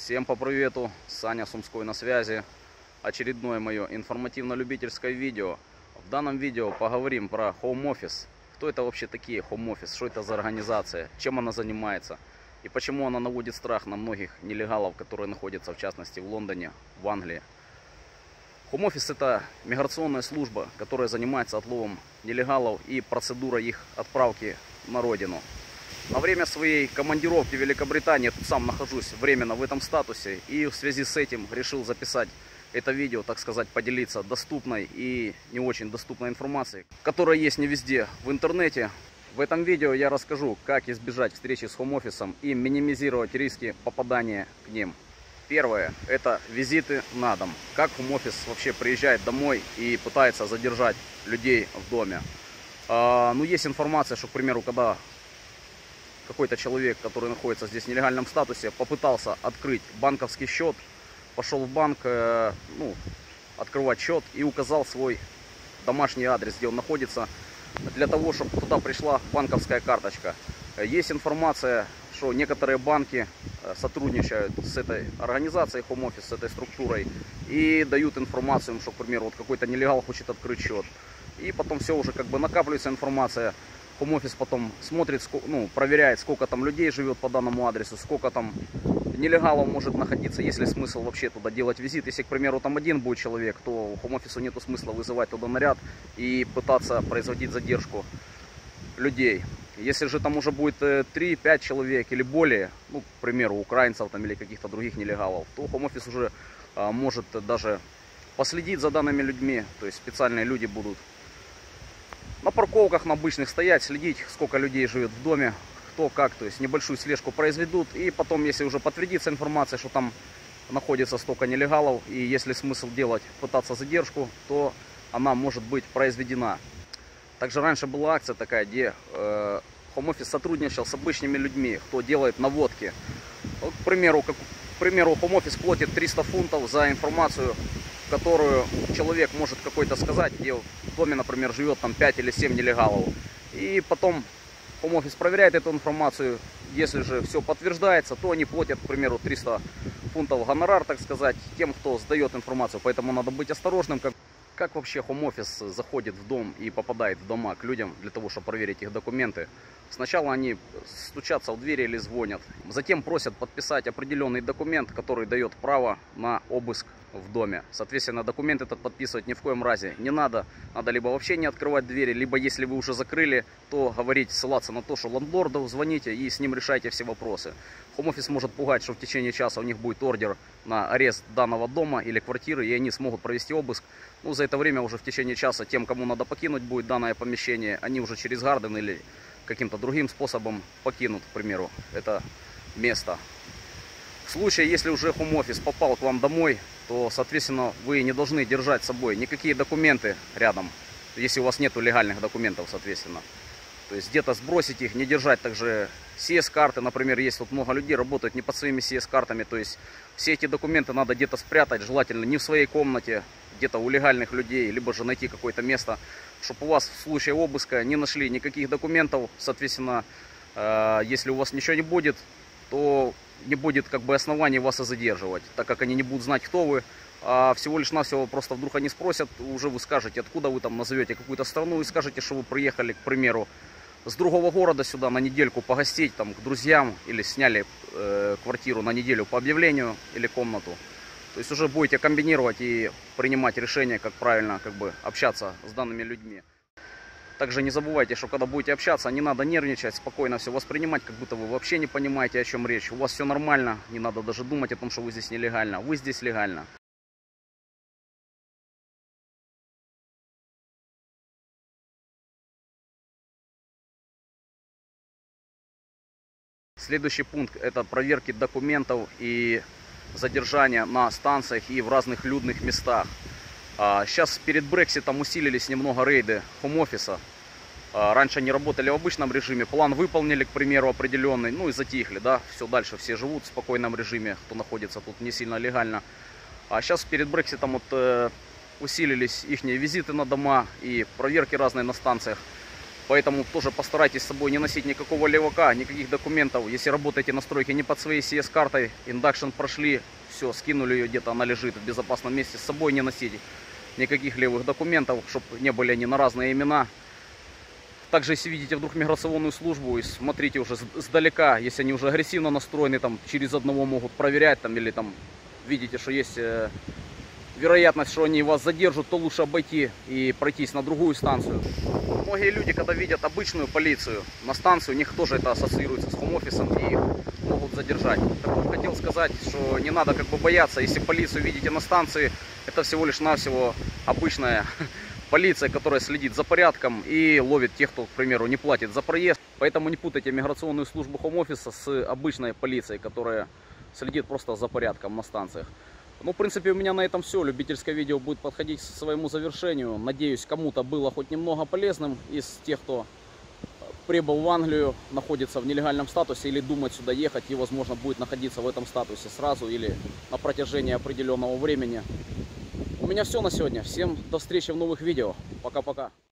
Всем по привету, Саня Сумской на связи. Очередное мое информативно-любительское видео. В данном видео поговорим про Home Office. Кто это вообще такие Home Office, что это за организация, чем она занимается и почему она наводит страх на многих нелегалов, которые находятся в частности в Лондоне, в Англии. Home Office — это миграционная служба, которая занимается отловом нелегалов и процедурой их отправки на родину. На время своей командировки в Великобритании, тут сам нахожусь временно в этом статусе, и в связи с этим решил записать это видео, так сказать, поделиться доступной и не очень доступной информацией, которая есть не везде в интернете. В этом видео я расскажу, как избежать встречи с Home Office и минимизировать риски попадания к ним. Первое — это визиты на дом. Как Home Office вообще приезжает домой и пытается задержать людей в доме. Есть информация, что, к примеру, когда какой-то человек, который находится здесь в нелегальном статусе, попытался открыть банковский счет, пошел в банк, открывать счет и указал свой домашний адрес, где он находится, для того, чтобы туда пришла банковская карточка. Есть информация, что некоторые банки сотрудничают с этой организацией Home Office, с этой структурой, и дают информацию, что, к примеру, вот какой-то нелегал хочет открыть счет. И потом все уже как бы накапливается информация. Home Office потом смотрит, проверяет, сколько там людей живет по данному адресу, сколько там нелегалов может находиться, есть ли смысл вообще туда делать визит. Если, к примеру, там один будет человек, то Home Office нету смысла вызывать туда наряд и пытаться производить задержку людей. Если же там уже будет 3-5 человек или более, к примеру, украинцев там, или каких-то других нелегалов, то Home Office уже может даже последить за данными людьми, то есть специальные люди будут на парковках на обычных стоять, следить, сколько людей живет в доме, кто как, то есть небольшую слежку произведут. И потом, если уже подтвердится информация, что там находится столько нелегалов, и если смысл делать, пытаться задержку, то она может быть произведена. Также раньше была акция такая, где Home Office сотрудничал с обычными людьми, кто делает наводки. Вот, к примеру, Home Office платит 300 фунтов за информацию, которую человек может какой-то сказать, где в доме, например, живет там 5 или 7 нелегалов. И потом Home Office проверяет эту информацию. Если же все подтверждается, то они платят, к примеру, 300 фунтов гонорар, так сказать, тем, кто сдает информацию. Поэтому надо быть осторожным. Как вообще Home Office заходит в дом и попадает в дома к людям для того, чтобы проверить их документы? Сначала они стучатся в двери или звонят. Затем просят подписать определенный документ, который дает право на обыск в доме. Соответственно, документ этот подписывать ни в коем разе не надо. Надо либо вообще не открывать двери, либо если вы уже закрыли, то говорить, ссылаться на то, что лендлорду звоните и с ним решайте все вопросы. Home Office может пугать, что в течение часа у них будет ордер на арест данного дома или квартиры, и они смогут провести обыск. За это время уже в течение часа тем, кому надо покинуть будет данное помещение, они уже через Гарден или каким-то другим способом покинут, к примеру, это место. В случае, если уже Home Office попал к вам домой, то, соответственно, вы не должны держать с собой никакие документы рядом, если у вас нету легальных документов, соответственно. То есть где-то сбросить их, не держать. Также CS-карты, например, есть вот много людей, работают не под своими CS-картами, то есть все эти документы надо где-то спрятать, желательно не в своей комнате, где-то у легальных людей, либо же найти какое-то место, чтобы у вас в случае обыска не нашли никаких документов. Соответственно, если у вас ничего не будет, то не будет как бы оснований вас и задерживать, так как они не будут знать, кто вы, а всего лишь навсего просто вдруг они спросят, уже вы скажете, откуда вы там, назовете какую-то страну и скажете, что вы приехали, к примеру, с другого города сюда на недельку погостить там к друзьям или сняли квартиру на неделю по объявлению или комнату. То есть уже будете комбинировать и принимать решение, как правильно общаться с данными людьми. Также не забывайте, что когда будете общаться, не надо нервничать, спокойно все воспринимать, как будто вы вообще не понимаете, о чем речь. У вас все нормально, не надо даже думать о том, что вы здесь нелегально. Вы здесь легально. Следующий пункт — это проверки документов и задержания на станциях и в разных людных местах. Сейчас перед Брекситом усилились немного рейды Home Office. Раньше они работали в обычном режиме, план выполнили, к примеру, определенный, и затихли, да, все дальше все живут в спокойном режиме, кто находится тут не сильно легально. А сейчас перед Брекситом усилились их визиты на дома и проверки разные на станциях. Поэтому тоже постарайтесь с собой не носить никакого левака, никаких документов. Если работаете на стройке не под своей CS-картой, индакшн прошли, все, скинули ее где-то, она лежит в безопасном месте, с собой не носите никаких левых документов, чтобы не были они на разные имена. Также, если видите вдруг миграционную службу, и смотрите уже сдалека, если они уже агрессивно настроены, там через одного могут проверять, там, или там видите, что есть вероятность, что они вас задержат, то лучше обойти и пройтись на другую станцию. Многие люди, когда видят обычную полицию на станции, у них тоже это ассоциируется с хоум-офисом и их могут задержать. Так вот, хотел сказать, что не надо как бы бояться, если полицию видите на станции, это всего лишь навсего обычная полиция, которая следит за порядком и ловит тех, кто, к примеру, не платит за проезд. Поэтому не путайте миграционную службу хоум-офиса с обычной полицией, которая следит просто за порядком на станциях. Ну, в принципе, у меня на этом все. Любительское видео будет подходить к своему завершению. Надеюсь, кому-то было хоть немного полезным из тех, кто прибыл в Англию, находится в нелегальном статусе или думает сюда ехать и, возможно, будет находиться в этом статусе сразу или на протяжении определенного времени. У меня все на сегодня. Всем до встречи в новых видео. Пока-пока.